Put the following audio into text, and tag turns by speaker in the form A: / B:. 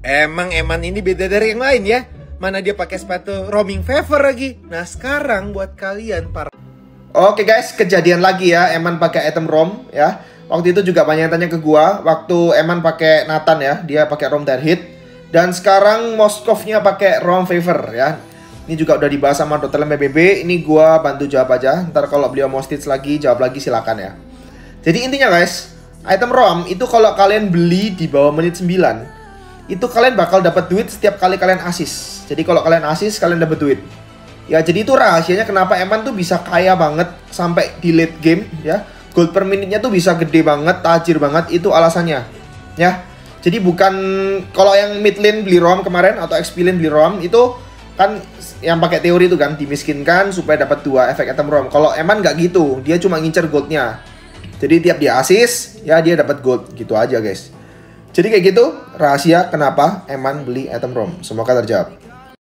A: Emang Eman ini beda dari yang lain ya. Mana dia pakai sepatu roaming favor lagi. Nah sekarang buat kalian para...
B: Oke guys, kejadian lagi ya Eman pakai item ROM ya. Waktu itu juga banyak yang tanya ke gua. Waktu Eman pakai Nathan ya, dia pakai ROM Dire Hit. Dan sekarang Moskovnya pakai ROM favor ya. Ini juga udah dibahas sama Dr. PBB. Ini gua bantu jawab aja. Ntar kalau beliau mau stitch lagi, jawab lagi silakan ya. Jadi intinya guys, item ROM itu kalau kalian beli di bawah menit 9, itu kalian bakal dapat duit setiap kali kalian assist. Jadi kalau kalian assist, kalian dapat duit. Ya, jadi itu rahasianya kenapa Eman tuh bisa kaya banget sampai di late game ya. Gold per menitnya tuh bisa gede banget, tajir banget, itu alasannya. Ya. Jadi bukan kalau yang mid lane beli ROM kemarin atau XP lane beli ROM itu kan yang pakai teori itu kan dimiskinkan supaya dapat 2 efek item ROM. Kalau Eman nggak gitu, dia cuma ngincer goldnya. Jadi tiap dia assist, ya dia dapat gold gitu aja guys. Jadi kayak gitu rahasia kenapa Eman beli item ROM. Semoga terjawab.